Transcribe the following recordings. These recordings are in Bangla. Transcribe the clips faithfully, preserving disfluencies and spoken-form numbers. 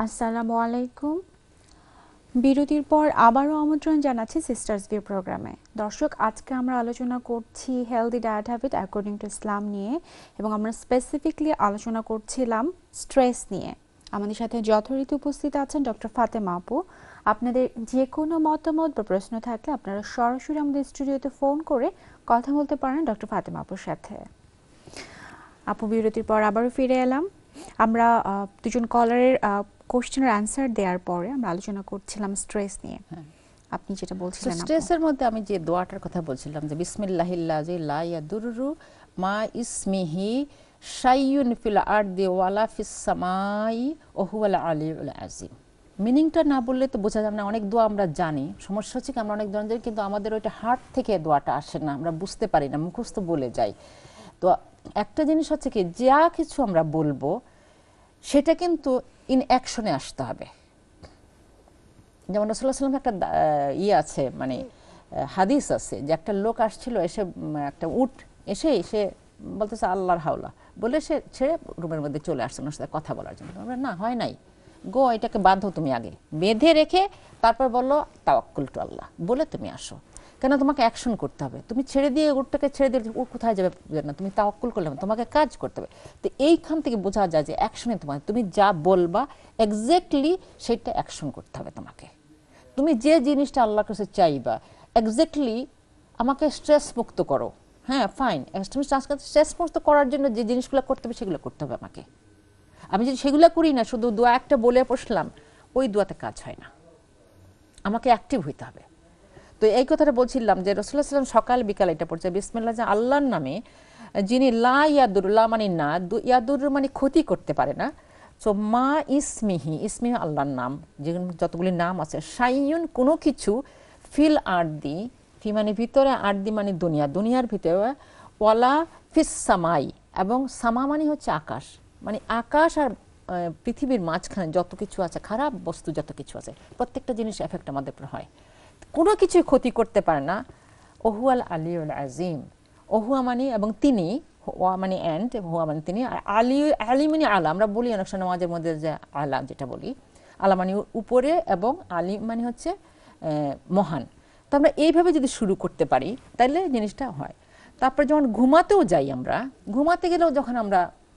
আসসালামু আলাইকুম। বিরতির পর আবারও আমন্ত্রণ জানাচ্ছি সিস্টার্স ভিউ প্রোগ্রামে। দর্শক, আজকে আমরা আলোচনা করছি healthy diet habit according to Islam নিয়ে, এবং আমরা স্পেসিফিকলি আলোচনা করছিলাম স্ট্রেস নিয়ে। আমাদের সাথে যথারীতি উপস্থিত আছেন ডক্টর ফাতেমা আপু। আপনাদের যে কোনো মতামত বা প্রশ্ন থাকলে আপনারা সরাসরি আমাদের স্টুডিওতে ফোন করে কথা বলতে পারেন ডক্টর ফাতেমা আপুর সাথে। আপু, বিরতির পর আবারও ফিরে এলাম। আমরা দুজন কলারের কোশ্চেনের অ্যানসার দেওয়ার পরে আমরা আলোচনা করছিলাম স্ট্রেস নিয়ে। আপনি যেটা বলছিলেন, স্ট্রেসের মধ্যে আমি যে দোয়াটার কথা বলছিলাম যে বিসমিল্লাহিল্লাযী লা ইয়াদুররু মা ইসমিহি শাইউন ফিল আরদি ওয়ালা ফিস সামাই ওয়া হুয়াল আলিয়্যুল আযীম। মিনিংটা না বললে তো বোঝা যাবে না। অনেক দোয়া আমরা জানি, সমস্যা হচ্ছে কি আমরা অনেক দোয়া জানি কিন্তু আমাদের ওইটা হার্ট থেকে দোয়াটা আসে না, আমরা বুঝতে পারি না, মুখস্থ বলে যাই। তো একটা জিনিস হচ্ছে কি, যা কিছু আমরা বলবো সেটা কিন্তু ইন অ্যাকশনে আসতে হবে। যেমন রাসূলুল্লাহ সাল্লাল্লাহু আলাইহি ওয়াসাল্লাম একটা ইয়ে আছে, মানে হাদিস আছে যে একটা লোক আসছিল, এসে একটা উট এসে এসে বলতেছে আল্লাহর হাওলা বলে সে ছেড়ে রুমের মধ্যে চলে আসছে ওনার সাথে কথা বলার জন্য। আমরা না, হয় নাই গো, এটাকে বাঁধো তুমি, আগে বেঁধে রেখে তারপর বললো তাওয়াক্কুল টু আল্লাহ বলে তুমি আসো। কেন তোমাকে অ্যাকশন করতে হবে, তুমি ছেড়ে দিয়ে উটটাকে ছেড়ে দিয়ে উট কোথায় যাবে না, তুমি তাওয়াক্কুল করলে তোমাকে কাজ করতে হবে। তো এইখান থেকে বোঝা যায় যে অ্যাকশনে তোমার, তুমি যা বলবা এক্স্যাক্টলি সেটা অ্যাকশন করতে হবে তোমাকে। তুমি যে জিনিসটা আল্লাহর কাছে চাইবা এক্স্যাক্টলি, আমাকে স্ট্রেস মুক্ত করো, হ্যাঁ ফাইন, তুমি স্ট্রেস মুক্ত করার জন্য যে জিনিসগুলো করতে হবে সেগুলো করতে হবে আমাকে। আমি যদি সেগুলো করি না, শুধু দোয়া একটা বলে বসলাম, ওই দোয়াতে কাজ হয় না, আমাকে অ্যাক্টিভ হইতে হবে। তো এই কথাটা বলছিলাম যে রাসূলুল্লাহ সাল্লাল্লাহু আলাইহি ওয়াসাল্লাম সকাল বিকাল এটা পড়ছে বিসমিল্লাহ, যে আল্লাহর নামে যিনি লা ইয়াদুর, লা মানে না, ইয়াদুর মানে ক্ষতি করতে পারে না। সো মা ইসমিহি, ইসমিহি আল্লাহর নাম, যে যতগুলি নাম আছে, শাইউন কোনো কিছু, ফিল আরদি, ফি মানে ভিতরে, আরদি মানে দুনিয়া, দুনিয়ার ভিতরে, ওয়ালা ফিস সামাই, এবং সামা মানে হচ্ছে আকাশ, মানে আকাশ আর পৃথিবীর মাঝখানে যত কিছু আছে, খারাপ বস্তু যত কিছু আছে, প্রত্যেকটা জিনিস এফেক্ট আমাদের উপর হয়, কোনো কিছুই ক্ষতি করতে পারে না। ওহুয়াল আলিয়ুল আযীম, ওহুয়া মানে এবং তিনি, ওয়া মানে অ্যান্ড, হুয়া মানে তিনি, আর আলী, আলী মানে আলা, আমরা বলি অনেক সময় নামাজের মধ্যে যে আলা যেটা বলি, আলা মানে উপরে এবং আলী মানে হচ্ছে মহান। তো আমরা এইভাবে যদি শুরু করতে পারি তাহলে জিনিসটা হয়। তারপর যখন ঘুমাতেও যাই, আমরা ঘুমাতে গেলেও যখন আমরা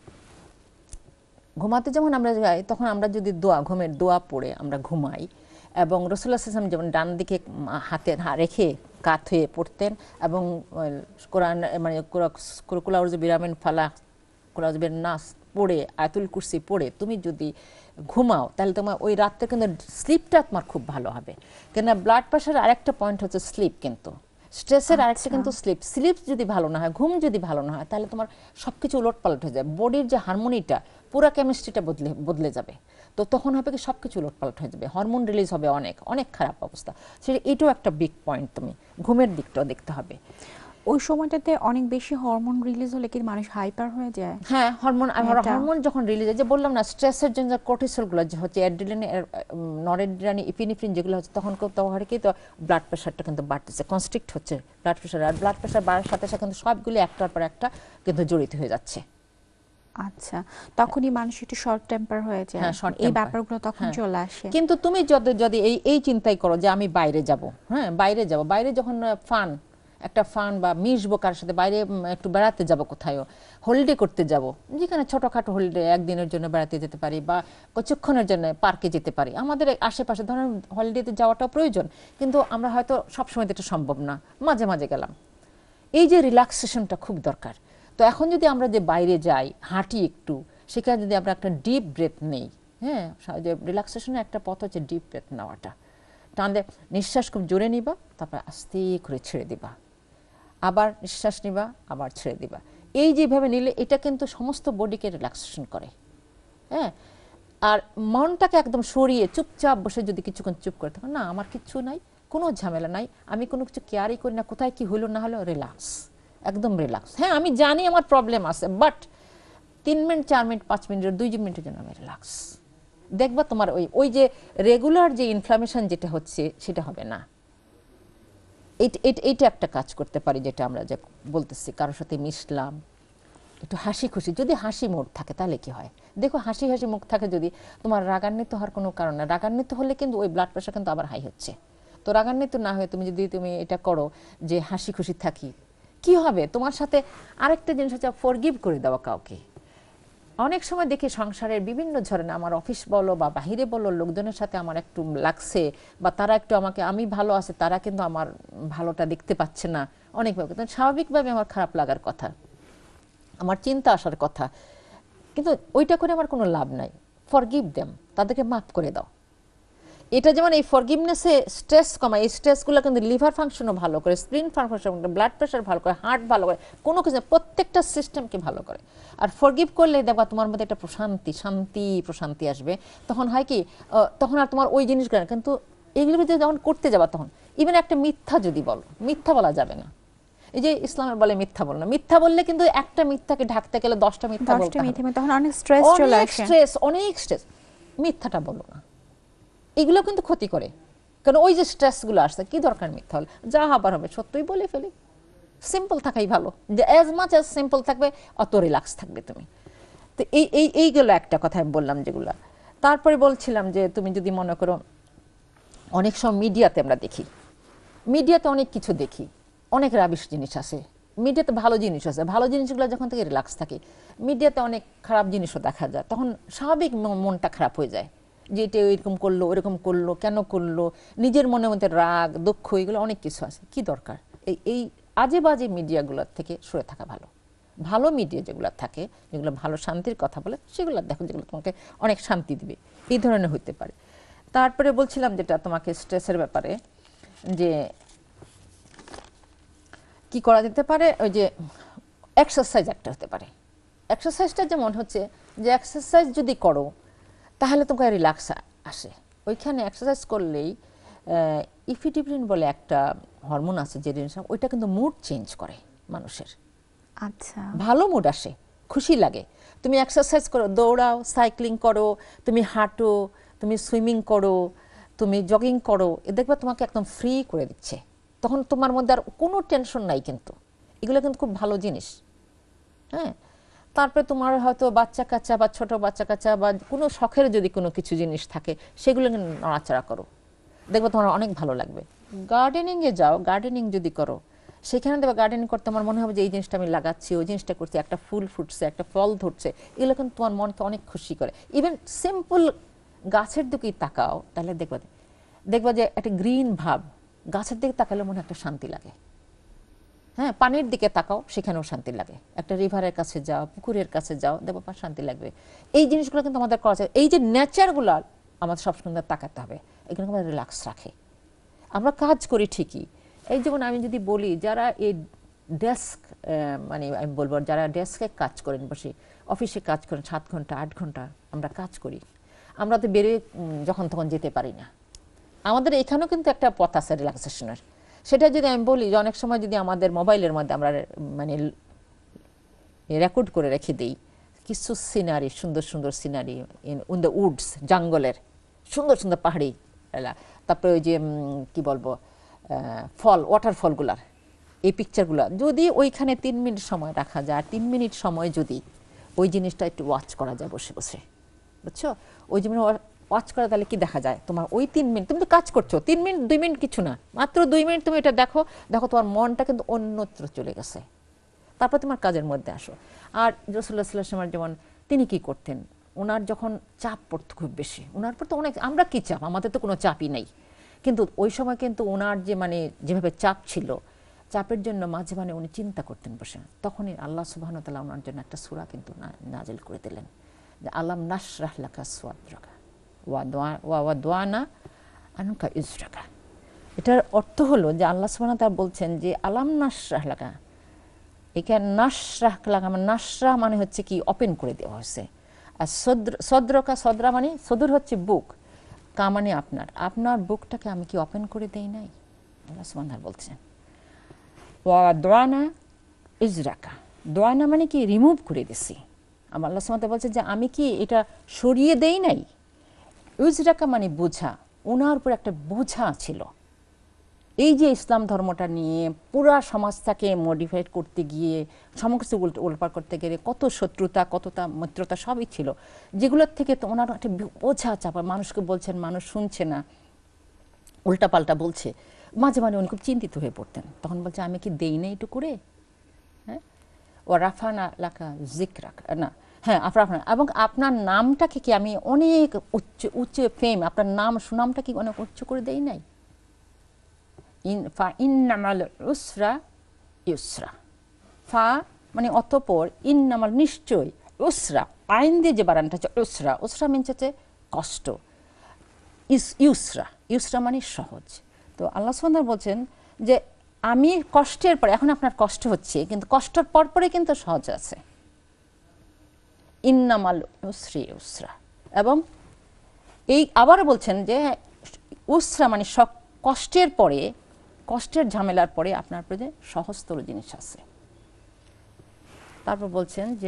ঘুমাতে যখন আমরা যাই তখন আমরা যদি দোয়া, ঘুমের দোয়া পড়ে আমরা ঘুমাই, এবং রাসূলুল্লাহ সাল্লাল্লাহু আলাইহি ওয়াসাল্লাম যেমন ডান দিকে হাতে রেখে কাত হয়ে পড়তেন, এবং কোরআন মানে কুল আউযু বিরামিন ফালাক, কুল আউযু বিরান নাস পড়ে, আয়াতুল কুরসি পড়ে তুমি যদি ঘুমাও তাহলে তোমার ওই রাতটা কিন্তু স্লিপটা তোমার খুব ভালো হবে। কেন ব্লাড প্রেশার আরেকটা পয়েন্ট হচ্ছে স্লিপ, কিন্তু স্ট্রেসের আরেকটা কিন্তু স্লিপ। স্লিপ যদি ভালো না হয়, ঘুম যদি ভালো না হয়, তাহলে তোমার সব কিছু উলটপালট হয়ে যায়, বডির যে হারমোনিটা, পুরো কেমিস্ট্রিটা বদলে বদলে যাবে। তো তখন হবে কি সব কিছু উলটপালট হয়ে যাবে, হরমোন রিলিজ হবে, অনেক অনেক খারাপ অবস্থা। সেটা এটাও একটা বিগ পয়েন্ট, তুমি ঘুমের দিকটাও দেখতে হবে। ওই সময়টাতে অনেক বেশি হরমোন রিলিজ হলে কি মানুষ হাইপার হয়ে যায়? হ্যাঁ, হরমোন হরমোন যখন রিলিজ হয়, যে বললাম না স্ট্রেসের জন্য কর্টিসলগুলো যে হচ্ছে, অ্যাড্রিনালিন, নরএড্রিনালিন, এপিনেফ্রিন যেগুলো হচ্ছে, তখন তখন কি তো ব্লাড প্রেশারটা কিন্তু বাড়তেছে, কনস্ট্রিক্ট হচ্ছে ব্লাড প্রেশার, আর ব্লাড প্রেশার বাড়ার সাথে সাথে কিন্তু সবগুলো একটার পর একটা কিন্তু জড়িত হয়ে যাচ্ছে। আচ্ছা, তখনই মানুষ একটু শর্ট টেম্পার হয়ে যায়, এই ব্যাপারগুলো তখন চলে আসে। কিন্তু তুমি যদি যদি এই এই চিন্তাই করো যে আমি বাইরে যাব, হ্যাঁ বাইরে যাব, বাইরে যখন ফান একটা ফান বা মিশবো কার সাথে, বাইরে একটু বেড়াতে যাব, কোথাও হলিডে করতে যাব, যেখানে ছোটোখাটো হলিডে একদিনের জন্য বেড়াতে যেতে পারি বা কিছুক্ষণের জন্য পার্কে যেতে পারি, আমাদের আশেপাশে ধরেন হলিডেতে যাওয়াটাও প্রয়োজন, কিন্তু আমরা হয়তো সবসময় এটা সম্ভব না, মাঝে মাঝে গেলাম। এই যে রিল্যাক্সেশনটা খুব দরকার। তো এখন যদি আমরা যে বাইরে যাই, হাঁটি একটু, সেখানে যদি আমরা একটা ডিপ ব্রেথ নেই, হ্যাঁ, যে রিল্যাক্সেশনের একটা পথ হচ্ছে ডিপ ব্রেথ নেওয়াটা। টানলে নিঃশ্বাস খুব জোরে নিবা, তারপর আস্তে করে ছেড়ে দিবা, আবার নিঃশ্বাস নিবা, আবার ছেড়ে দিবা। এই যেভাবে নিলে এটা কিন্তু সমস্ত বডিকে রিল্যাক্সেশন করে, হ্যাঁ। আর মনটাকে একদম সরিয়ে চুপচাপ বসে যদি কিছুক্ষণ চুপ করে থাকো, না আমার কিচ্ছু নাই, কোনো ঝামেলা নাই, আমি কোনো কিছু কেয়ারই করি না, কোথায় কি হইলো না হলো, রিল্যাক্স, একদম রিল্যাক্স। হ্যাঁ আমি জানি আমার প্রবলেম আছে, বাট তিন মিনিট, চার মিনিট, পাঁচ মিনিটের, দুই মিনিটের জন্য আমি রিল্যাক্স। দেখবা তোমার ওই ওই যে রেগুলার যে ইনফ্লামেশন যেটা হচ্ছে সেটা হবে না। এইটা একটা কাজ করতে পারি, যেটা আমরা যে বলতেছি, কারোর সাথে মিশলাম, একটু হাসি খুশি, যদি হাসি মুখ থাকে তাহলে কি হয়, দেখো হাসি হাসি মুখ থাকে যদি, তোমার রাগান্বিত হওয়ার কোনো কারণ না। রাগান্বিত হলে কিন্তু ওই ব্লাড প্রেশার কিন্তু আবার হাই হচ্ছে। তো রাগান্বিত না হয়ে তুমি যদি তুমি এটা করো যে হাসি খুশি থাকি, কি হবে তোমার সাথে। আরেকটা জিনিস হচ্ছে ফরগিভ করে দেওয়া কাউকে। অনেক সময় দেখি সংসারের বিভিন্ন ধরনের, আমার অফিস বলো বা বাহিরে বলো, লোকজনের সাথে আমার একটু লাগছে বা তারা একটু আমাকে, আমি ভালো আছে তারা কিন্তু আমার ভালোটা দেখতে পাচ্ছে না, অনেকভাবে স্বাভাবিকভাবে আমার খারাপ লাগার কথা, আমার চিন্তা আসার কথা, কিন্তু ওইটা করে আমার কোনো লাভ নাই। ফরগিভ দেম, তাদেরকে মাফ করে দাও। এটা যেমন এই ফরগিভনেসে স্ট্রেস কমায়, এই স্ট্রেসগুলো কিন্তু লিভার ফাংশনও ভালো করে, স্প্লিন ফাংশন, ব্লাড প্রেশার ভালো করে, হার্ট ভালো করে, কোনো কিছু প্রত্যেকটা সিস্টেমকে ভালো করে। আর ফরগিভ করলে দেখবা তোমার মধ্যে একটা প্রশান্তি, শান্তি প্রশান্তি আসবে। তখন হয় কি, তখন আর তোমার ওই জিনিসগুলো, কিন্তু এগুলো যখন করতে যাবা তখন ইভেন একটা মিথ্যা যদি বলো, মিথ্যা বলা যাবে না। এই যে ইসলামে বলে মিথ্যা বলো না, মিথ্যা বললে কিন্তু একটা মিথ্যাকে ঢাকতে গেলে দশটা মিথ্যা বলতে হবে, তখন অনেক স্ট্রেস চলে আসে, স্ট্রেস, অনেক স্ট্রেস। মিথ্যাটা বলো না, এগুলো কিন্তু ক্ষতি করে। কারণ ওই যে স্ট্রেসগুলো আসছে, কি দরকার মিথ্যা হলে, যা হবার হবে সত্যই বলে ফেলি। সিম্পল থাকাই ভালো, যে অ্যাজ মাচ অ্যাজ সিম্পল থাকবে অত রিল্যাক্স থাকবে তুমি। তো এই এই এইগুলো একটা কথা আমি বললাম যেগুলো। তারপরে বলছিলাম যে তুমি যদি মনে করো, অনেক সময় মিডিয়াতে আমরা দেখি, মিডিয়াতে অনেক কিছু দেখি, অনেক রাবিশ জিনিস আছে, মিডিয়াতে ভালো জিনিস আছে, ভালো জিনিসগুলো যখন থেকে রিল্যাক্স থাকে, মিডিয়াতে অনেক খারাপ জিনিসও দেখা যায়, তখন স্বাভাবিক মনটা খারাপ হয়ে যায়, যে এটা এরকম করলো, ওরকম করলো, কেন করলো, নিজের মনের মধ্যে রাগ দুঃখ, এগুলো অনেক কিছু আছে। কি দরকার এই এই আজে বাজে মিডিয়াগুলোর থেকে সরে থাকা ভালো। ভালো মিডিয়া যেগুলো থাকে, যেগুলো ভালো শান্তির কথা বলে, সেগুলো দেখো, যেগুলো তোমাকে অনেক শান্তি দিবে, এই ধরনের হইতে পারে। তারপরে বলছিলাম যেটা তোমাকে স্ট্রেসের ব্যাপারে, যে কি করা যেতে পারে, ওই যে এক্সারসাইজ একটা হতে পারে। এক্সারসাইজটা যেমন হচ্ছে যে এক্সারসাইজ যদি করো তাহলে তোমাকে রিল্যাক্স আসে। ওইখানে এক্সারসাইজ করলেই ইফিডিব্রিন বলে একটা হরমোন আছে, যে জিনিস ওইটা কিন্তু মুড চেঞ্জ করে মানুষের। আচ্ছা, ভালো মুড আসে, খুশি লাগে। তুমি এক্সারসাইজ করো, দৌড়াও, সাইক্লিং করো, তুমি হাঁটো, তুমি সুইমিং করো, তুমি জগিং করো, এ দেখবে তোমাকে একদম ফ্রি করে দিচ্ছে। তখন তোমার মধ্যে আর কোনো টেনশন নাই। কিন্তু এগুলো কিন্তু খুব ভালো জিনিস। হ্যাঁ, তারপরে তোমার হয়তো বাচ্চা কাচ্চা বা ছোট বাচ্চা কাচ্চা বা কোনো শখের যদি কোনো কিছু জিনিস থাকে, সেগুলো নড়াচড়া করো, দেখবে তোমার অনেক ভালো লাগবে। গার্ডেনিংয়ে যাও, গার্ডেনিং যদি করো, সেখানে দেখবে গার্ডেনিং করতে আমার মনে হবে যে এই জিনিসটা আমি লাগাচ্ছি, ওই জিনিসটা করছি, একটা ফুল ফুটছে, একটা ফল ধরছে, এগুলো কিন্তু তোমার মনকে অনেক খুশি করে। ইভেন সিম্পল গাছের দিকেই তাকাও, তাহলে দেখবা দেখবা যে একটা গ্রিন ভাব, গাছের দিকে তাকালে মনে একটা শান্তি লাগে। হ্যাঁ, পানির দিকে তাকাও, সেখানেও শান্তি লাগে। একটা রিভারের কাছে যাও, পুকুরের কাছে যাও, দেখো শান্তি লাগবে। এই জিনিসগুলো কিন্তু আমাদের করা যায়। এই যে নেচারগুলো আমাদের সবসময় তাকাতে হবে, এগুলো আমাদের রিল্যাক্স রাখে। আমরা কাজ করি ঠিকই, এই যেমন আমি যদি বলি, যারা এই ডেস্ক, মানে আমি বলবো যারা ডেস্কে কাজ করেন, বসে অফিসে কাজ করেন, সাত ঘন্টা আট ঘন্টা আমরা কাজ করি, আমরা তো বেরোয় যখন তখন যেতে পারি না। আমাদের এখানেও কিন্তু একটা পথ আছে রিল্যাক্সেশনের। সেটা যদি আমি বলি যে অনেক সময় যদি আমাদের মোবাইলের মধ্যে আমরা মানে রেকর্ড করে রেখে দিই কিছু সিনারি, সুন্দর সুন্দর scenery in in the woods, জঙ্গলের সুন্দর সুন্দর পাহাড়ি, তারপরে ওই যে কি বলবো ফল, ওয়াটারফলগুলার এই পিকচারগুলো যদি ওইখানে তিন মিনিট সময় রাখা যায়, তিন মিনিট সময় যদি ওই জিনিসটা একটু ওয়াচ করা যায় বসে বসে, বুঝছো, ওই জিনিস ওয়াচ করা, তাহলে কি দেখা যায়, তোমার ওই তিন মিনিট তুমি তো কাজ করছো, তিন মিনিট দুই মিনিট কিছু না, মাত্র দুই মিনিট তুমি এটা দেখো, দেখো তোমার মনটা কিন্তু অন্যত্র চলে গেছে, তারপর তোমার কাজের মধ্যে আসো। আর রাসূলুল্লাহ সাল্লাল্লাহু আলাইহি ওয়াসাল্লাম যেমন তিনি কি করতেন, ওনার যখন চাপ পড়তো খুব বেশি, ওনার পর তো অনেক, আমরা কি চাপ, আমাদের তো কোনো চাপই নেই, কিন্তু ওই সময় কিন্তু ওনার যে মানে যেভাবে চাপ ছিল, চাপের জন্য মাঝে মাঝে উনি চিন্তা করতেন বসে, তখনই আল্লাহ সুবহানাহু ওয়া তাআলা ওনার জন্য একটা সূরা কিন্তু নাজিল করে দিলেন, যে আলাম নাশরাহ লাকা সাদরাকা ওয়া ওয়া ওয়াদানা আনকা ইজরাকা। এটার অর্থ হলো যে আল্লাহ সুবহানাহু ওয়া তাআলা বলছেন যে আলাম নাশরাহ লাকা, এখানে নাশরাহ লাকা মানে নাশরাহ মানে হচ্ছে কি ওপেন করে দেওয়া হয়েছে, আর সদর সদরকা সদরা মানে সদর হচ্ছে বুক, কা মানে আপনার, আপনার বুকটাকে আমি কি ওপেন করে দেই নাই, আল্লাহ সুবহানাহু ওয়া তাআলা বলছেন। ওয়া দোয়ানা ইজরাকা, দোয়ানা মানে কি রিমুভ করে দিছি, আমার আল্লাহ সুবহানাহু ওয়া তাআলা বলছে যে আমি কি এটা সরিয়ে দেই নাই। ইজরাকা মানে বোঝা, ওনার উপর একটা বোঝা ছিল, এই যে ইসলাম ধর্মটা নিয়ে পুরা সমাজটাকে মডিফাইড করতে গিয়ে সমস্ত উল্টো উল্পার করতে গেলে কত শত্রুতা কতটা মিত্রতা সবই ছিল, যেগুলোর থেকে তো ওনার একটা বোঝা চাপা, মানুষকে বলছেন মানুষ শুনছে না, উল্টাপাল্টা বলছে, মাঝে মাঝে উনি খুব চিন্তিত হয়ে পড়তেন। তখন বলছে আমি কি দেই না একটু করে, হ্যাঁ ও রাফানা লাকা জিকরাক না, হ্যাঁ আপনার এবং আপনার নামটাকে কি আমি অনেক উচ্চ উচ্চ ফেম, আপনার নাম সুনামটা কি অনেক উচ্চ করে দেই নাই? ইন ফা ইন্নামাল উসরা ইউসরা, ফা মানে অতঃপর, ইন্নামাল নিশ্চয়, উসরা আইন দিয়ে যে বারানটা হচ্ছে উসরা, উসরা মিনস হচ্ছে কষ্ট, ইস ইউসরা, ইউসরা মানে সহজ। তো আল্লাহ সুবহানাহু বলছেন যে আমি কষ্টের পরে, এখন আপনার কষ্ট হচ্ছে কিন্তু কষ্টের পর পরে কিন্তু সহজ আছে, ইন্নামাল উসরি উসরা। এবং এই আবার বলছেন যে উসরা মানে সব কষ্টের পরে, কষ্টের ঝামেলার পরে আপনার প্রতি সহজতর জিনিস আছে। তারপর বলছেন যে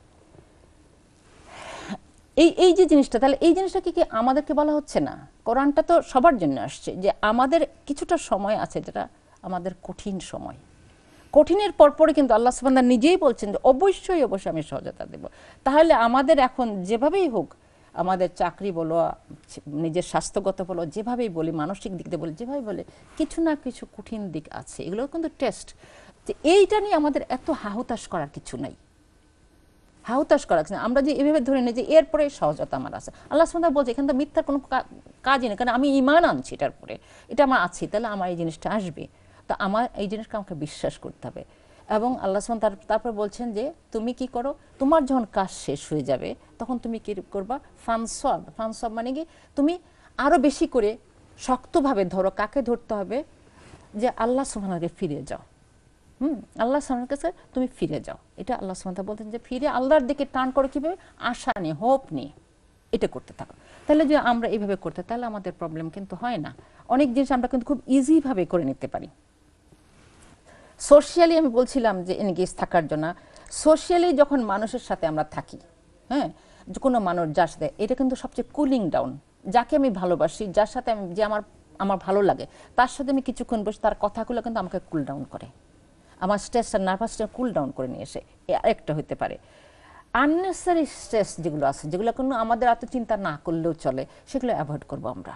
এই এই যে জিনিসটা, তাহলে এই জিনিসটা কি কি আমাদেরকে বলা হচ্ছে না? কোরআনটা তো সবার জন্য আসছে যে আমাদের কিছুটা সময় আছে যেটা আমাদের কঠিন সময়, কঠিনের পরপরে কিন্তু আল্লাহ সুবহানাহু নিজেই বলছেন যে অবশ্যই অবশ্যই আমি সহজতা দেব। তাহলে আমাদের এখন যেভাবেই হোক, আমাদের চাকরি বলো, নিজের স্বাস্থ্যগত বলো, যেভাবেই বলি, মানসিক দিক দিয়ে বলি, যেভাবে বলে কিছু না কিছু কঠিন দিক আছে, এগুলো কিন্তু টেস্ট। যে এইটা নিয়ে আমাদের এত হাহুতাশ করার কিছু নাই, হাহুতাশ করা কিছু না। আমরা যে এভাবে ধরে নিই যে এরপরে সহজতা আমার আছে, আল্লাহ সুবহানাহু বলছে এখানে তো মিথ্যার কোনো কাজই নেই, কারণ আমি ঈমান আনছি এটার পরে, এটা আমার আছে, তাহলে আমার এই জিনিসটা আসবে, তো আমার এই জিনিসটা আমাকে বিশ্বাস করতে হবে। এবং আল্লাহ সুবহানাহু তারপর বলছেন যে তুমি কি করো, তোমার যখন কাজ শেষ হয়ে যাবে তখন তুমি কি করবা, ফানসব, ফানসব মানে কি তুমি আরো বেশি করে শক্তভাবে ধরো, কাকে ধরতে হবে, যে আল্লাহ সুবহানাহুকে ফিরে যাও, হুম আল্লাহ সুবহানাহুর কাছে তুমি ফিরে যাও। এটা আল্লাহ সুবহানাহু বলতেন যে ফিরে আল্লাহর দিকে টান করো, কিভাবে, আশা নিয়ে, হোপ নিয়ে এটা করতে থাকো। তাহলে যে আমরা এইভাবে করতে, তাহলে আমাদের প্রবলেম কিন্তু হয় না, অনেক জিনিস আমরা কিন্তু খুব ইজিভাবে করে নিতে পারি। সোশিয়ালি আমি বলছিলাম যে এনগেজ থাকার জন্য, সোশিয়ালি যখন মানুষের সাথে আমরা থাকি, হ্যাঁ কোনো মানুষ যার সাথে, এটা কিন্তু সবচেয়ে কুলিং ডাউন, যাকে আমি ভালোবাসি, যার সাথে আমি, যে আমার আমার ভালো লাগে, তার সাথে আমি কিছুক্ষণ বসে তার কথাগুলো কিন্তু আমাকে কুল ডাউন করে, আমার স্ট্রেসটা, নার্ভাসটা কুল ডাউন করে নিয়ে এসে। আরেকটা হতে পারে আননেসারি স্ট্রেস যেগুলো আছে, যেগুলো কোনো আমাদের এত চিন্তা না করলেও চলে, সেগুলো অ্যাভয়েড করবো আমরা।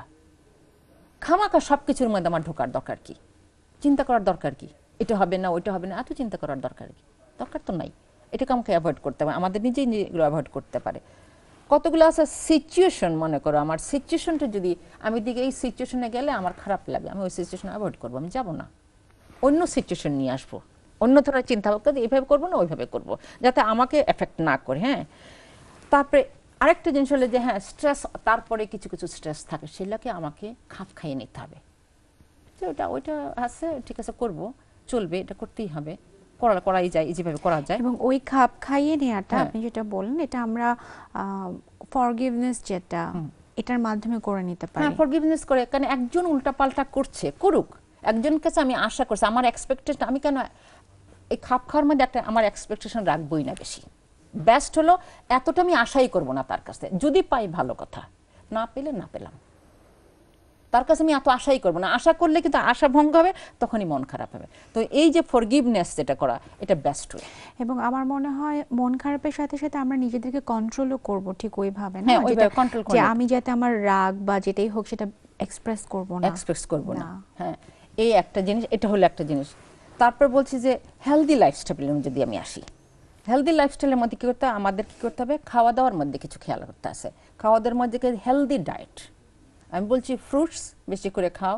খামাখা সব কিছুর মধ্যে আমার ঢোকার দরকার কি, চিন্তা করার দরকার কি, এটা হবে না ওইটা হবে না, এত চিন্তা করার দরকার কি, দরকার তো নাই। এটাকে আমাকে অ্যাভয়েড করতে হবে, আমাদের নিজেই নিজেগুলো অ্যাভয়েড করতে পারে। কতগুলো আছে সিচুয়েশন, মনে করো আমার সিচুয়েশনটা যদি আমি দিকে এই সিচুয়েশনে গেলে আমার খারাপ লাগে, আমি ওই সিচুয়েশন অ্যাভয়েড করবো, আমি যাবো না, অন্য সিচুয়েশন নিয়ে আসবো, অন্য ধরনের চিন্তা ভাবনা, এইভাবে করবো না ওইভাবে করবো, যাতে আমাকে এফেক্ট না করে। হ্যাঁ তারপরে আরেকটা জিনিস হলো যে হ্যাঁ স্ট্রেস, তারপরে কিছু কিছু স্ট্রেস থাকে, সেগুলোকে আমাকে খাপ খাইয়ে নিতে হবে, যে ওটা ওইটা আছে ঠিক আছে করবো, চলবে, এটা করতেই হবে, করা করাই যায়, যেভাবে করা যায়। এবং ওই খাপ খাইয়ে নেওয়াটা আপনি যেটা বললেন, এটা আমরা ফরগিভনেস যেটা, এটার মাধ্যমে করে নিতে পারি। হ্যাঁ ফরগিভনেস করে, কারণ একজন উল্টাপাল্টা করছে, করুক, একজন কাছে আমি আশা করছি, আমার এক্সপেকটেশন, আমি কেন এই খাপ খাওয়ার মধ্যে একটা আমার এক্সপেকটেশন রাখবোই না বেশি। বেস্ট হলো এতটা আমি আশাই করব না তার কাছে, যদি পাই ভালো কথা, না পেলে না পেলাম, তার কাছে আমি এত আশাই করবো না, আশা করলে কিন্তু আশা ভঙ্গ হবে, তখনই মন খারাপ হবে। তো এই যে ফরগিভনেস যেটা করা, এটা বেস্ট ওয়ে। এবং আমার মনে হয় মন খারাপের সাথে সাথে আমরা নিজেদেরকে কন্ট্রোলও করব ঠিক ওইভাবে না, হ্যাঁ ওইভাবে কন্ট্রোল যে আমি যাতে আমার রাগ বা যেটাই হোক সেটা এক্সপ্রেস করব না, এক্সপ্রেস করব না। হ্যাঁ এই একটা জিনিস, এটা হলো একটা জিনিস। তারপর বলছি যে হেলদি লাইফস্টাইলের যদি আমি আসি, হেলদি লাইফস্টাইলের মধ্যে কী করতে হবে, আমাদের কী করতে হবে, খাওয়া দাওয়ার মধ্যে কিছু খেয়াল করতে আছে। খাওয়া দাওয়ার মধ্যে হেলদি ডায়েট, আমি বলছি ফ্রুটস বেশি করে খাও,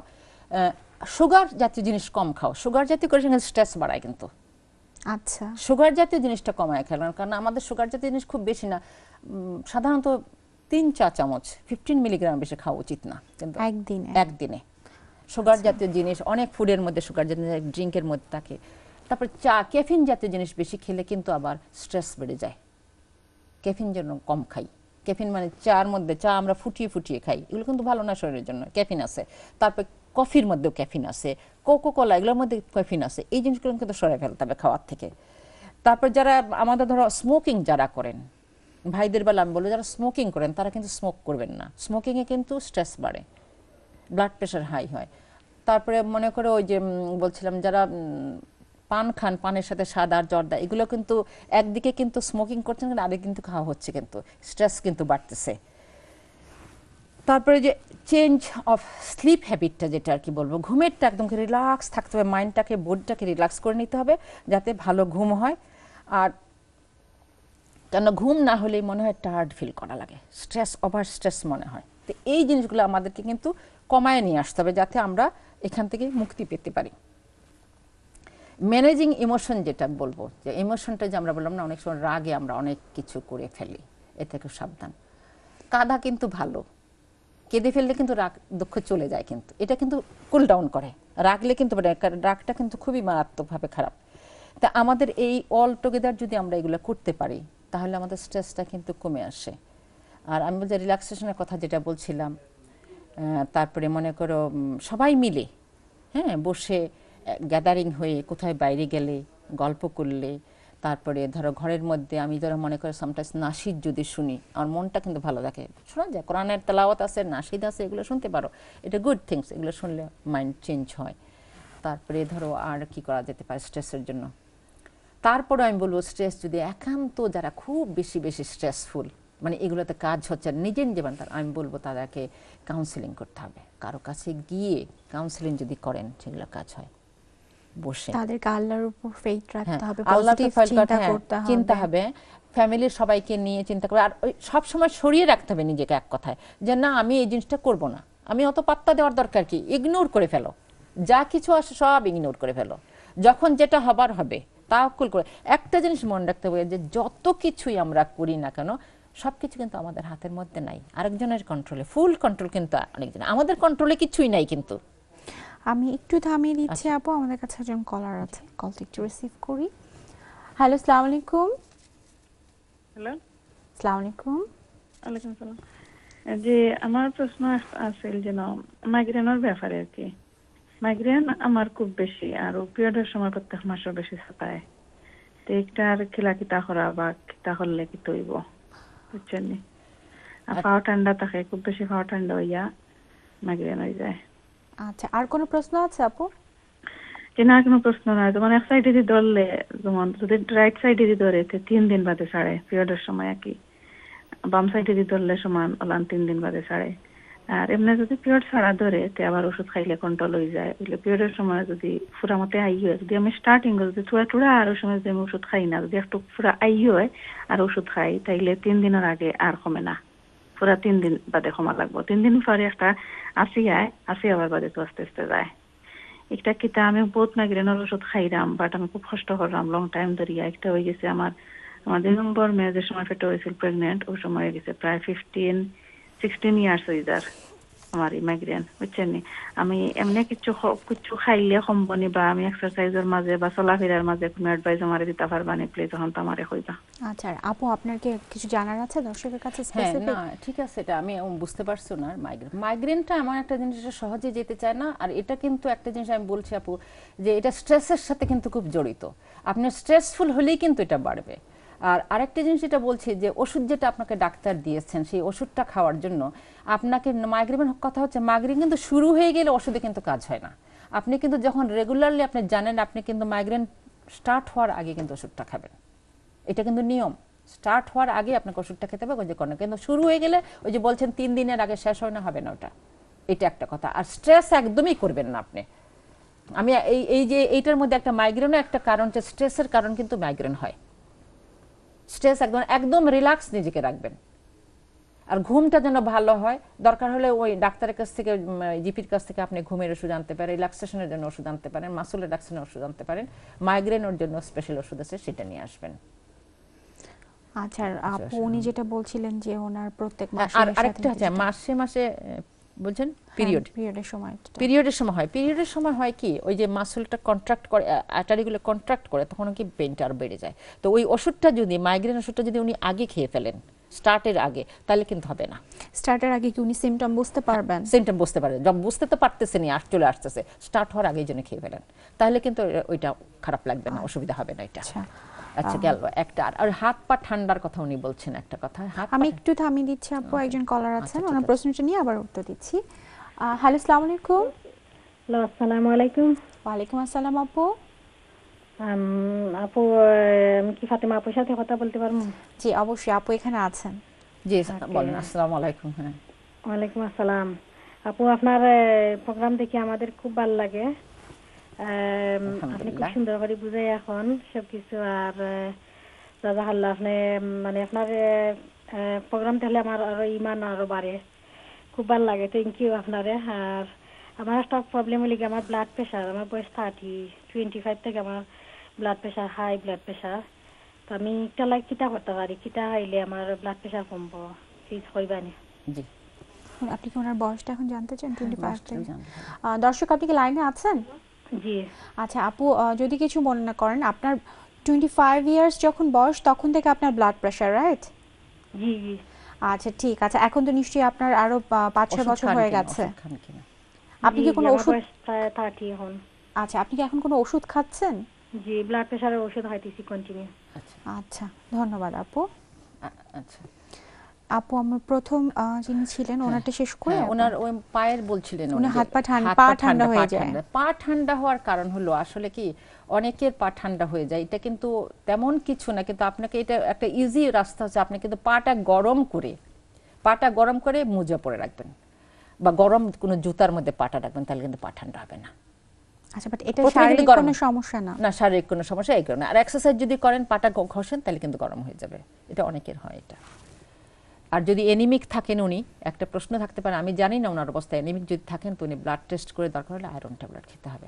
সুগার জাতীয় জিনিস কম খাও, সুগার জাতীয় করে সেখানে স্ট্রেস বাড়ায় কিন্তু। আচ্ছা সুগার জাতীয় জিনিসটা কমায় খেলাম, কারণ আমাদের সুগার জাতীয় জিনিস খুব বেশি না, সাধারণত তিন চা চামচ ফিফটিন মিলিগ্রাম বেশি খাওয়া উচিত না কিন্তু একদিনে একদিনে। সুগার জাতীয় জিনিস অনেক ফুডের মধ্যে, সুগার জাতীয় ড্রিঙ্কের মধ্যে থাকে। তারপর চা, ক্যাফিন জাতীয় জিনিস বেশি খেলে কিন্তু আবার স্ট্রেস বেড়ে যায়, ক্যাফিন যেন কম খাই। ক্যাফিন মানে চার মধ্যে, চা আমরা ফুটিয়ে ফুটিয়ে খাই, এগুলো কিন্তু ভালো না শরীরের জন্য, ক্যাফিন আছে। তারপর কফির মধ্যেও ক্যাফিন আছে, কোকো কোলা এগুলোর মধ্যে ক্যাফিন আছে, এই জিনিসগুলো কিন্তু সরে ফেলতে হবে খাওয়ার থেকে। তারপর যারা আমাদের ধরো স্মোকিং যারা করেন, ভাইদের বেলা আমি বলবো যারা স্মোকিং করেন তারা কিন্তু স্মোক করবেন না, স্মোকিংয়ে কিন্তু স্ট্রেস বাড়ে, ব্লাড প্রেশার হাই হয়। তারপরে মনে করো ওই যে বলছিলাম যারা পান খান, পানের সাথে সাদা আর জর্দা, এগুলো কিন্তু একদিকে কিন্তু স্মোকিং করছেন কিন্তু আরেক কিন্তু খাওয়া হচ্ছে, কিন্তু স্ট্রেস কিন্তু বাড়তেছে। তারপরে যে চেঞ্জ অফ স্লিপ হ্যাবিটটা, যেটা আর কি বলবো, ঘুমেরটা একদম রিল্যাক্স থাকতে হবে, মাইন্ডটাকে বডিটাকে রিল্যাক্স করে নিতে হবে যাতে ভালো ঘুম হয়। আর কেন ঘুম না হলেই মনে হয় টায়ার্ড ফিল করা লাগে, স্ট্রেস, ওভার স্ট্রেস মনে হয়। তো এই জিনিসগুলো আমাদেরকে কিন্তু কমায় নিয়ে আসতে হবে যাতে আমরা এখান থেকে মুক্তি পেতে পারি। ম্যানেজিং ইমোশন যেটা বলবো, যে ইমোশনটা যে আমরা বললাম না, অনেক সময় রাগে আমরা অনেক কিছু করে ফেলি, এ থেকে সাবধান। কাঁদা কিন্তু ভালো, কেঁদে ফেললে কিন্তু রাগ দুঃখ চলে যায়, কিন্তু এটা কিন্তু কুল ডাউন করে। রাগলে কিন্তু রাগটা কিন্তু খুবই মারাত্মকভাবে খারাপ। তা আমাদের এই অল টুগেদার যদি আমরা এগুলো করতে পারি তাহলে আমাদের স্ট্রেসটা কিন্তু কমে আসে। আর আমি বলছি রিল্যাক্সেশনের কথা যেটা বলছিলাম, তারপরে মনে করো সবাই মিলে হ্যাঁ বসে গ্যাদারিং হয়ে কোথায় বাইরে গেলে গল্প করলে, তারপরে ধরো ঘরের মধ্যে আমি ধরো মনে করি সামটাইমস নাশিদ যদি শুনি আমার মনটা কিন্তু ভালো থাকে। শোনা যায়, কোরআনের তেলাওয়াত আছে, নাশিদ আছে, এগুলো শুনতে পারো, এটা গুড থিংস, এগুলো শুনলে মাইন্ড চেঞ্জ হয়। তারপরে ধরো আর কি করা যেতে পারে স্ট্রেসের জন্য। তারপরে আমি বলবো স্ট্রেস যদি একান্ত যারা খুব বেশি বেশি স্ট্রেসফুল, মানে এগুলোতে কাজ হচ্ছে নিজে নিজে বানাতে, আমি বলবো তাদেরকে কাউন্সিলিং করতে হবে। কারো কাছে গিয়ে কাউন্সিলিং যদি করেন সেগুলো কাজ হয়। বসে তাদেরকে আল্লাহর উপর ফেইথ রাখতে হবে, আল্লাহকে পজিটিভ চিন্তা করতে হবে, চিন্তা হবে, ফ্যামিলির সবাইকে নিয়ে চিন্তা করবে। আর সব সময় সরিয়ে রাখতে হবে নিজেকে এক কথায়, যে না আমি এই জিনিসটা করব না, আমি অত পাত্তা দেওয়ার দরকার কি, ইগনোর করে ফেলো, যা কিছু আসে সব ইগনোর করে ফেলো, যখন যেটা হবার হবে তাওয়াক্কুল করে। একটা জিনিস মনে রাখতে হবে যে যত কিছুই আমরা করি না কেন সব কিছু কিন্তু আমাদের হাতের মধ্যে নাই, আরেকজনের কন্ট্রোলে, ফুল কন্ট্রোল কিন্তু আরেকজন, আমাদের কন্ট্রোলে কিছুই নাই কিন্তু। আমি একটু থামিয়ে দিচ্ছি আপু, আমাদের কাছে একজন কলার আছে, কলটা একটু রিসিভ করি। হ্যালো, আসসালামু আলাইকুম। হ্যালো, আসসালামু আলাইকুম। ওয়ালাইকুম আসসালাম। যে আমার প্রশ্ন আছে যে মাইগ্রেনের ব্যাপারে আর কি। মাইগ্রেন আমার খুব বেশি, আর পিরিয়ডের সময় প্রত্যেক মাসে বেশি ছাপায়। তো একটার কিলা কিতা করা বা কিতা করলে কি তৈব বুঝছেন নি? আর পাওয়া ঠান্ডা থাকে, খুব বেশি পাওয়া ঠান্ডা হইয়া মাইগ্রেন হয়ে যায়। আচ্ছা, আর কোনো প্রশ্ন আছে আপু? যে না, কোনো প্রশ্ন নাই। যেমন এক সাইডে যদি ধরলে, যেমন যদি রাইট সাইডে যদি ধরে তিন দিন বাদে ছাড়ে পিরিয়ডের সময় আর কি, বাম সাইডে যদি ধরলে সমান ওলান তিন দিন বাদে ছাড়ে। আর এমনি যদি পিরিয়ড ছাড়া ধরে তে আবার ওষুধ খাইলে কন্ট্রোল হয়ে যায়। ওইলে পিরিয়ডের সময় যদি পুরা মতে আই হয়, যদি আমি স্টার্টিং যদি থোড়া থোড়া আর ওই সময় যদি আমি ওষুধ খাই না, যদি একটু পুরা আই হয় আর ওষুধ খাই, তাইলে তিন দিনের আগে আর কমে না, পুরা তিন দিন বাদে কমা লাগবো। তিন দিন পরে একটা আসি আয়, আসি আবার বাদে তো আস্তে আস্তে যায়। একটা কিতা আমি বহুত মাইগ্রেনের ওষুধ খাইলাম, বাট আমি খুব কষ্ট করলাম লং টাইম ধরিয়া। একটা হয়ে গেছে আমার আমার দুই নম্বর মেয়ে যে সময় পেটে হয়েছিল প্রেগনেন্ট, ওই সময় হয়ে গেছে প্রায় ফিফটিন সিক্সটিন ইয়ার্স হয়ে যার আমার এই মাইগ্রেন বুঝছেন নি। আমি এমনি কিছু কিছু খাইলে কমবনি, বা আমি এক্সারসাইজের মাঝে বা চলাফেরার মাঝে কোনো অ্যাডভাইস আমার দিতে পারবানি প্লিজ, তখন তো আমারে কইবা। আচ্ছা আপু, আপনার কি কিছু জানার আছে দর্শকের কাছে হ্যাঁ, স্পেসিফিক? না ঠিক আছে, এটা আমি বুঝতে পারছি না। মাইগ্রেন মাইগ্রেনটা এমন একটা জিনিস যেটা সহজে যেতে চায় না। আর এটা কিন্তু একটা জিনিস আমি বলছি আপু, যে এটা স্ট্রেসের সাথে কিন্তু খুব জড়িত। আপনি স্ট্রেসফুল হলেই কিন্তু এটা বাড়বে। আর আরেকটা জিনিস যেটা বলছি, যে ওষুধ যেটা আপনাকে ডাক্তার দিয়েছেন সেই ওষুধটা খাওয়ার জন্য আপনাকে, মাইগ্রেনের কথা হচ্ছে মাইগ্রেন কিন্তু শুরু হয়ে গেলে ওষুধে কিন্তু কাজ হয় না। আপনি কিন্তু যখন রেগুলারলি আপনি জানেন, আপনি কিন্তু মাইগ্রেন স্টার্ট হওয়ার আগে কিন্তু ওষুধটা খাবেন, এটা কিন্তু নিয়ম। স্টার্ট হওয়ার আগে আপনাকে ওষুধটা খেতে হবে, ওই যে কোনো, কিন্তু শুরু হয়ে গেলে ওই যে বলছেন তিন দিনের আগে শেষ হয় না, হবে না ওটা, এটা একটা কথা। আর স্ট্রেস একদমই করবেন না আপনি। আমি এই এই যে এইটার মধ্যে একটা মাইগ্রেনও একটা কারণ, যে স্ট্রেসের কারণ কিন্তু মাইগ্রেন হয়। স্ট্রেস একদম একদম রিল্যাক্স নিজেকে রাখবেন। আর ঘুমটা যেন ভালো হয়, দরকার হলে ওই ডাক্তারের কাছ থেকে, জিপির কাছ থেকে আপনি ঘুমের ওষুধ আনতে পারেন, রিল্যাক্সেশনের জন্য ওষুধ আনতে পারেন, মাসল রিল্যাক্সেশনের ওষুধ আনতে পারেন, মাইগ্রেনের জন্য স্পেশাল ওষুধ আছে সেটা নিয়ে আসবেন। আচ্ছা আপু, উনি যেটা বলছিলেন যে ওনার প্রত্যেক মাসে, আর আরেকটা আছে মাসে মাসে বুঝছেন পিরিয়ড, পিরিয়ডের সময়, পিরিয়ডের সময় হয়, পিরিয়ডের সময় হয় কি ওই যে মাসলটা কন্ট্রাক্ট করে, আর্টারিগুলো কন্ট্রাক্ট করে, তখন কি পেইনটা আর বেড়ে যায়। তো ওই ওষুধটা যদি, মাইগ্রেন ওষুধটা যদি উনি আগে খেয়ে ফেলেন, স্টার্টের আগে, তাহলে কিন্তু হবে না। স্টার্টের আগে কি উনি সিমটম বুঝতে পারবেন? সিমটম বুঝতে পারবেন, যখন বুঝতে তো পারতেছেন না, আর চলে আসতেছে, স্টার্ট হওয়ার আগেই জন্য খেয়ে ফেলেন, তাহলে কিন্তু ওইটা খারাপ লাগবে না, অসুবিধা হবে না এটা। আচ্ছা গেল একটা। আর হাত পা ঠান্ডার কথা উনি বলছেন একটা কথা, আমি একটু থামিয়ে দিচ্ছি আপু, একজন কলার আছেন, ওনার প্রশ্নটা নিয়ে আবার উত্তর দিচ্ছি। হ্যালো, আসসালামু আলাইকুম। হ্যালো, আসসালামু আলাইকুম। ওয়ালাইকুম আসসালাম আপু। আম, আপু, আমি কি ফাতেমা আপুর সাথে কথা বলতে পারবো? জি অবশ্যই, আপু এখানে আছেন। জি ওকে। বলেন। আসসালামু আলাইকুম। হ্যাঁ, ওয়ালাইকুম আসসালাম। আপু, আপনার প্রোগ্রাম দেখে আমাদের খুব ভালো লাগে। আম, আপনি খুব আলহামদুলিল্লাহ। সুন্দর করে বুঝাই এখন সবকিছু। আর জাজাকাল্লাহ, আপনি উম, মানে আপনার প্রোগ্রাম দেখলে আমার আরো ইমান আরো বাড়ে। খুব ভালো লাগে, থ্যাংক ইউ আপনারে। আর আমার একটা প্রবলেম হলে কি, আমার ব্লাড প্রেশার, আমার বয়স থার্টি টোয়েন্টি ফাইভ থেকে আমার blood pressure, high blood pressure. তো আমি একটা লাইক কিতা করতে পারি, কিতা খাইলে আমার ব্লাড প্রেশার কমবো, প্লিজ কইবানি। জি, আপনি কি ওনার বয়সটা এখন জানতে চান? হ্যাঁ, টোয়েন্টি ফাইভ বয়সটাও থেকে। জানতে হবে। আহ, দর্শক আপনি কি লাইনে আছেন? জি আচ্ছা আপু, আহ, যদি কিছু মনে না করেন, আপনার টোয়েন্টি ফাইভ ইয়ার্স যখন বয়স তখন থেকে আপনার ব্লাড প্রেশার, রাইট? জি জি আচ্ছা ঠিক আছে, এখন তো নিশ্চয়ই আপনার আরো আহ, পাঁচ ছয় ওষুধ বছর খান হয়ে কিনা? গেছে। ওষুধ খান কিনা? আপনি জি কি জি কোনো আমার ওষুধ, বয়স প্রায় থার্টি এখন। আচ্ছা আপনি কি এখন কোনো ওষুধ খাচ্ছেন? জি, ব্লাড প্রেশারের ওষুধ খাইতেছি কন্টিনিউ। আচ্ছা, আচ্ছা ধন্যবাদ আপু। আ- আচ্ছা। আপু আমার প্রথম আহ, যিনি ছিলেন হ্যাঁ, ওনারটা শেষ করে হ্যাঁ, আপু। ওনার ওই পায়ের বলছিলেন উনি উনি যে হাত পা ঠান্ডা, হাত পা পা ঠান্ডা ঠান্ডা, পা হয়ে যায়। ঠান্ডা। পা ঠান্ডা হওয়ার কারণ হলো আসলে কি, অনেকের পা ঠান্ডা হয়ে যায়, এটা কিন্তু তেমন কিছু না, কিন্তু আপনাকে এটা একটা ইজি রাস্তা হচ্ছে, আপনি কিন্তু পাটা গরম করে, পাটা গরম করে মোজা পরে রাখবেন বা গরম কোনো জুতার মধ্যে পাটা রাখবেন, তাহলে কিন্তু পা ঠান্ডা হবে না। আচ্ছা বাট এটা প্রথমে কিন্তু শারীরিক গরম, কোনো সমস্যা না? না শারীরিক কোনো সমস্যা এই কারণে। আর এক্সারসাইজ যদি করেন, পাটা গ- ঘষেন, তাহলে কিন্তু গরম হয়ে যাবে। এটা অনেকের হয় এটা। আর যদি এনিমিক থাকেন, উনি একটা প্রশ্ন থাকতে পারে, আমি জানি না ওনার অবস্থা, এনিমিক যদি থাকেন তো উনি ব্লাড টেস্ট করে দরকার হলে আয়রন ট্যাবলেট খেতে হবে।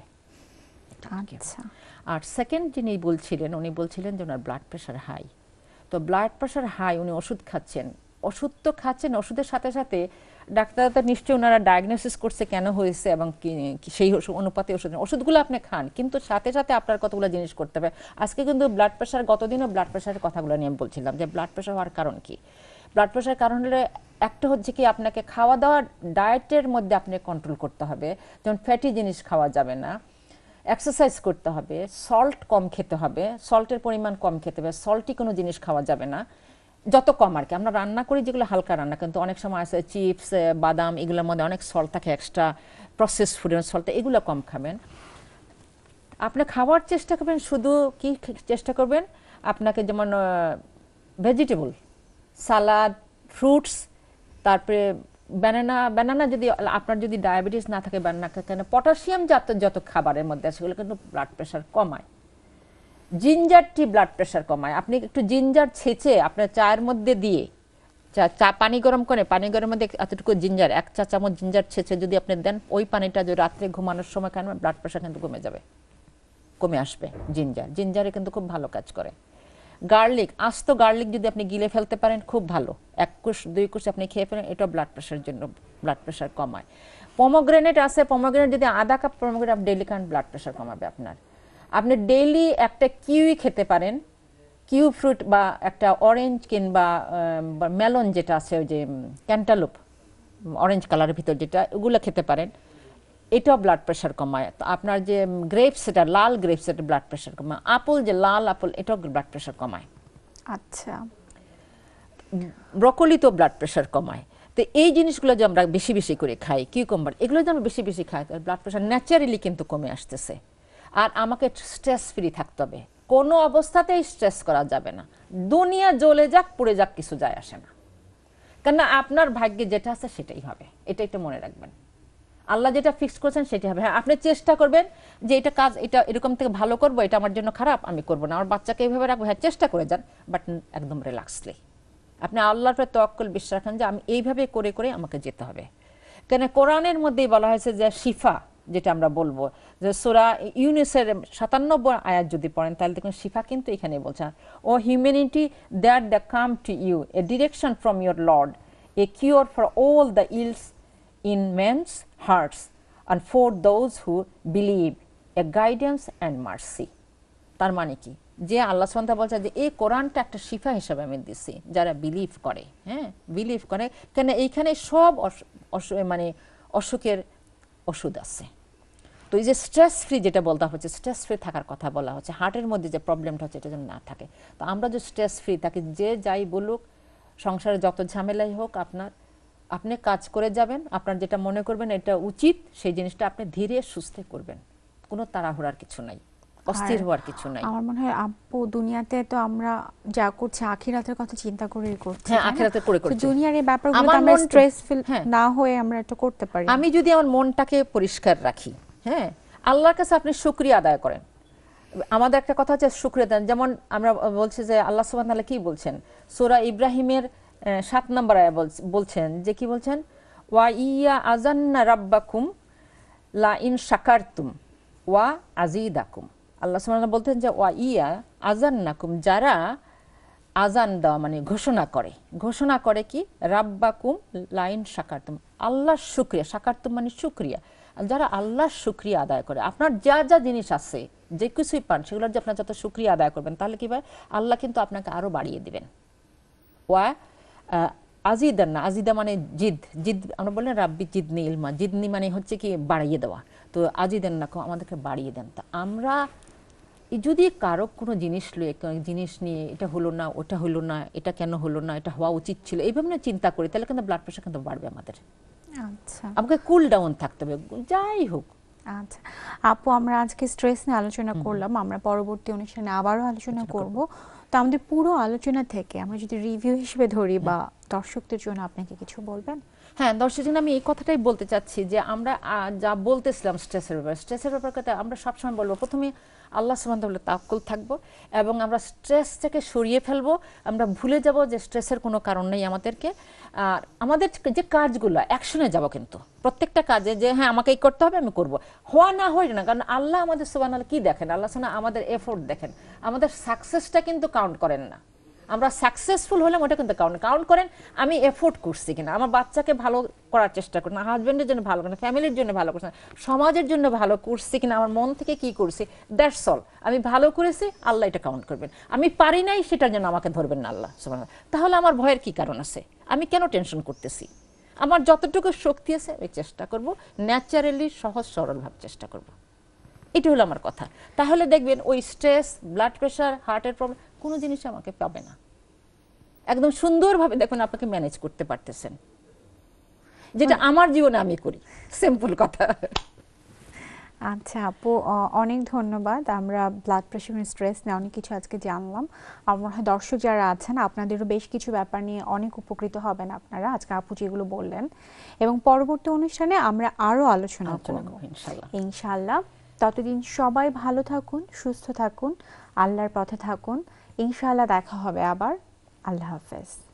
আচ্ছা আর সেকেন্ড যিনি বলছিলেন, উনি বলছিলেন যে ওনার ব্লাড প্রেশার হাই। তো ব্লাড প্রেশার হাই, উনি ওষুধ খাচ্ছেন, ওষুধ তো খাচ্ছেন, ওষুধের সাথে সাথে ডাক্তার তো নিশ্চয়ই ওনারা ডায়াগনোসিস করছে কেন হয়েছে এবং কি- কি সেই ওষুধ অনুপাতে ওষুধ, ওষুধগুলো আপনি খান, কিন্তু সাথে সাথে আপনার কতগুলো জিনিস করতে হবে। আজকে কিন্তু ব্লাড প্রেশার, গতদিনও ব্লাড প্রেশারের কথাগুলো নিয়ে আমি বলছিলাম যে ব্লাড প্রেশার হওয়ার কারণ কি। ব্লাড প্রেশার কারণ হলে একটা হচ্ছে কি, আপনাকে খাওয়া দাওয়া ডায়েটের মধ্যে আপনি কন্ট্রোল করতে হবে, যেমন ফ্যাটি জিনিস খাওয়া যাবে না, এক্সারসাইজ করতে হবে, সল্ট কম খেতে হবে, সল্টের পরিমাণ কম খেতে হবে, সল্টি কোনো জিনিস খাওয়া যাবে না, যত কম আর কি। আমরা রান্না করি যেগুলো হালকা রান্না, কিন্তু অনেক সময় আছে চিপস, বাদাম, এগুলোর মধ্যে অনেক সল্ট থাকে, এক্সট্রা প্রসেস ফুডের সল্ট, এগুলো কম খাবেন। আপনি খাওয়ার চেষ্টা করবেন, শুধু কি চেষ্টা করবেন, আপনাকে যেমন ভেজিটেবল, সালাদ, ফ্রুটস, তারপরে ব্যানানা, ব্যানানা যদি আপনার যদি ডায়াবেটিস না থাকে, ব্যানানা কেন, পটাশিয়াম জাতীয় যত খাবারের মধ্যে আছে সেগুলো কিন্তু ব্লাড প্রেশার কমায়। জিঞ্জার টি ব্লাড প্রেশার কমায়। আপনি একটু জিঞ্জার ছেঁচে আপনার চায়ের মধ্যে দিয়ে, চা চা পানি গরম করে, পানি গরমের মধ্যে এতটুকু জিঞ্জার, এক চা চামচ জিঞ্জার ছেঁচে যদি আপনি দেন, ওই পানিটা যদি রাত্রে ঘুমানোর সময় খান, ব্লাড প্রেশার কিন্তু কমে যাবে, কমে আসবে। জিঞ্জার, জিঞ্জারে কিন্তু খুব ভালো কাজ করে। গার্লিক, আস্ত গার্লিক যদি আপনি গিলে ফেলতে পারেন, খুব ভালো, এক কোষ দুই কোষ আপনি খেয়ে ফেলেন, এটা ব্লাড প্রেশারের জন্য, ব্লাড প্রেশার কমায়। পমোগ্রেনেট আছে, পমোগ্রেনেট যদি আধা কাপ পমোগ্রেনেট আপনি ডেইলি খান, ব্লাড প্রেশার কমাবে আপনার। আপনি ডেইলি একটা কিউই খেতে পারেন, কিউ ফ্রুট বা একটা অরেঞ্জ কিংবা মেলন যেটা আছে, ওই যে ক্যান্টালুপ, অরেঞ্জ কালারের ভিতর যেটা, ওগুলো খেতে পারেন, এটাও ব্লাড প্রেশার কমায়। তো আপনার যে গ্রেপস, সেটা লাল গ্রেপস, এটা ব্লাড প্রেশার কমায়। আপেল, যে লাল আপেল, এটাও ব্লাড প্রেশার কমায়। আচ্ছা ব্রকলি তো ব্লাড প্রেশার কমায়। তো এই জিনিসগুলো যে আমরা বেশি বেশি করে খাই, কিউকাম্বার, এগুলো যে আমরা বেশি বেশি খাই, তাহলে ব্লাড প্রেশার ন্যাচারালি কিন্তু কমে আসতেছে। আর আমাকে স্ট্রেস ফ্রি থাকতে হবে, কোনো অবস্থাতেই স্ট্রেস করা যাবে না। দুনিয়া জ্বলে যাক পুড়ে যাক কিছু যায় আসে না, কেননা আপনার ভাগ্যে যেটা আছে সেটাই হবে, এটা একটু মনে রাখবেন। আল্লাহ যেটা ফিক্স করেছেন সেটা হবে। হ্যাঁ, আপনি চেষ্টা করবেন যে এটা কাজ, এটা এরকম থেকে ভালো করবো, এটা আমার জন্য খারাপ, আমি করবো না, আমার বাচ্চাকে এইভাবে রাখবো, হ্যাঁ চেষ্টা করে যান, বাট একদম রিল্যাক্সলি আপনি আল্লাহর উপরে তাওয়াক্কুল, বিশ্বাস রাখেন যে আমি এইভাবে করে করে আমাকে যেতে হবে। কেন কোরআনের মধ্যেই বলা হয়েছে যে শিফা, যেটা আমরা বলবো যে সূরা ইউনুসের সাতানব্বই আয়াত যদি পড়েন, তাহলে দেখুন শিফা কিন্তু এখানে বলছেন, O humanity that the come to you, a direction from your Lord, a cure for all the ills in men's hearts, and for those who believe, a guidance and mercy. তার মানে কি, যে আল্লাহ সুবহানাহু ওয়া তাআলা বলছে যে এই কোরআনটা একটা শিফা হিসেবে আমি দিছি যারা বিলিভ করে। হ্যাঁ, বিলিভ করে, কেন এইখানে সব মানে অসুখের ওষুধ আছে। তো এই যে স্ট্রেস ফ্রি যেটা বলতে হচ্ছে, স্ট্রেস ফ্রি থাকার কথা বলা হচ্ছে, হার্টের মধ্যে যে প্রবলেমটা হচ্ছে এটা যেন না থাকে। তো আমরা যে স্ট্রেস ফ্রি থাকি, যে যাই বলুক, সংসারে যত ঝামেলাই হোক আপনার, আপনি কাজ করে যাবেন, আপনার যেটা মনে করবেন এটা উচিত সেই জিনিসটা আপনি ধীরে সুস্থে করবেন, কোনো তাড়াহুড়ার কিছু নাই, অস্থির হওয়ার কিছু নাই। আমার মনে হয় আপু দুনিয়াতে তো আমরা যা করছি আখিরাতের কথা চিন্তা করেই করছি। হ্যাঁ, আখিরাতের করে করছি। দুনিয়ার এই ব্যাপারগুলো আমরা স্ট্রেস ফিল না হয়ে আমরা এটা করতে পারি। আমি যদি আমার মনটাকে পরিষ্কার রাখি, হ্যাঁ, আল্লাহর কাছে আপনি শুকরিয়া আদায় করেন। আমাদের একটা কথা হচ্ছে শুকরিয়া দেন, যেমন আমরা বলছি যে আল্লাহ সুবহানাহু ওয়া তাআলা কি বলছেন সূরা ইব্রাহিমের সাত নম্বর আয়াত বলছেন যে কি বলছেন, ওয়া ইয়া আযান্না রাব্বাকুম লা ইন শাকারতুম ওয়া আযীদাকুম। আল্লাহ সুবহানাহু ওয়া তাআলা বলতেন যে ওয়া ইয়া আযান্নাকুম, যারা আজান দেওয়া মানে ঘোষণা করে, ঘোষণা করে কি রাব্বাকুম লা ইন শাকারতুম, আল্লাহর শুকরিয়া, শাকারতুম মানে শুকরিয়া, যারা আল্লাহর শুকরিয়া আদায় করে, আপনার যা যা জিনিস আছে যে কিছুই পান সেগুলোর যে আপনার যত শুকরিয়া আদায় করবেন তাহলে কি হয়, আল্লাহ কিন্তু আপনাকে আরো বাড়িয়ে দিবেন। ওয়া আজিদান না, আজিদা মানে জিদ, জিদ আমরা বললেন রাব্বি জিদনি ইলমা, জিদনি মানে হচ্ছে কি বাড়িয়ে দেওয়া, তো আজিদান না আমাদেরকে বাড়িয়ে দেন। তা আমরা যদি কারো কোনো জিনিস লয়ে জিনিস নিয়ে এটা হলো না, ওটা হলো না, এটা কেন হলো না, এটা হওয়া উচিত ছিল, এইভাবে না চিন্তা করি তাহলে কিন্তু ব্লাড প্রেশার কিন্তু বাড়বে আমাদের। আচ্ছা, আমাকে কুল ডাউন থাকতে হবে যাই হোক। আচ্ছা আপু, আমরা আজকে স্ট্রেস নিয়ে আলোচনা করলাম, আমরা পরবর্তী অনুষ্ঠানে আবারও আলোচনা করব। তো আমাদের পুরো আলোচনা থেকে আমরা যদি রিভিউ হিসেবে ধরি বা দর্শকদের জন্য আপনাকে কিছু বলবেন? হ্যাঁ, দর্শকদের জন্য আমি এই কথাটাই বলতে চাচ্ছি যে আমরা যা বলতেছিলাম স্ট্রেসের ব্যাপারে, স্ট্রেসের ব্যাপারে আমরা সবসময় বলবো প্রথমে আল্লাহ সুবহানাহু ওয়া তাআলা তাওয়াক্কুল থাকবো এবং আমরা স্ট্রেস থেকে সরিয়ে ফেলবো, আমরা ভুলে যাব যে স্ট্রেসের কোনো কারণ নেই আমাদেরকে। আর আমাদের যে কাজগুলো অ্যাকশনে যাব, কিন্তু প্রত্যেকটা কাজে যে হ্যাঁ আমাকে এই করতে হবে আমি করব, হওয়া না হয় না, কারণ আল্লাহ আমাদের সুবহানাহু কি দেখেন, আল্লাহ সুবহানাহু আমাদের এফোর্ট দেখেন, আমাদের সাকসেসটা কিন্তু কাউন্ট করেন না। আমরা সাকসেসফুল হলাম ওটা কিন্তু কাউন্ট কাউন্ট করেন আমি এফোর্ট করছি কিনা, আমার বাচ্চাকে ভালো করার চেষ্টা করি না, হাজব্যান্ডের জন্য ভালো কিনা, ফ্যামিলির জন্য ভালো করছি না, সমাজের জন্য ভালো করছি কিনা, আমার মন থেকে কি করছি, দ্যাটস অল। আমি ভালো করেছি, আল্লাহ এটা কাউন্ট করবেন। আমি পারি নাই সেটার জন্য আমাকে ধরবেন না আল্লাহ সুবহানাহু। তাহলে আমার ভয়ের কি কারণ আছে, আমি কেন টেনশন করতেছি? আমার যতটুকু শক্তি আছে আমি চেষ্টা করব ন্যাচারালি সহজ সরল ভাবে চেষ্টা করব, এটা হলো আমার কথা। তাহলে দেখবেন ওই স্ট্রেস, ব্লাড প্রেশার, হার্টের প্রবলেম কোনো জিনিস আমাকে পাবে না, একদম সুন্দরভাবে দেখুন আপনাকে ম্যানেজ করতে পারতেছেন, যেটা আমার জীবনে আমি করি, সিম্পল কথা। আচ্ছা আপু, অনেক ধন্যবাদ। আমরা ব্লাড প্রেশার এবং স্ট্রেস নিয়ে অনেক কিছু আজকে জানলাম। আমার মনে হয় দর্শক যারা আছেন আপনাদেরও বেশ কিছু ব্যাপার নিয়ে অনেক উপকৃত হবেন আপনারা আজকে আপু যেগুলো বললেন, এবং পরবর্তী অনুষ্ঠানে আমরা আরো আলোচনা করব ইনশাআল্লাহ। ইনশাআল্লাহ। ততদিন সবাই ভালো থাকুন, সুস্থ থাকুন, আল্লাহর পথে থাকুন। ইনশাআল্লাহ দেখা হবে আবার। আল্লাহ হাফেজ।